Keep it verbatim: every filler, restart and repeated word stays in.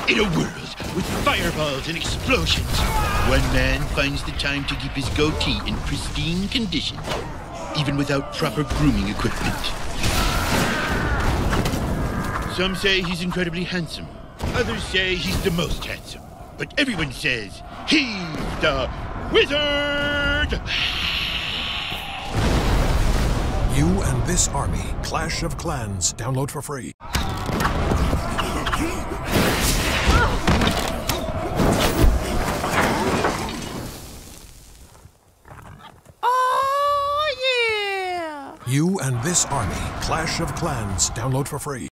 In a world with fireballs and explosions, one man finds the time to keep his goatee in pristine condition, even without proper grooming equipment. Some say he's incredibly handsome. Others say he's the most handsome. But everyone says he's the wizard! You and this army, Clash of Clans. Download for free. Oh, yeah! You and this army, Clash of Clans. Download for free.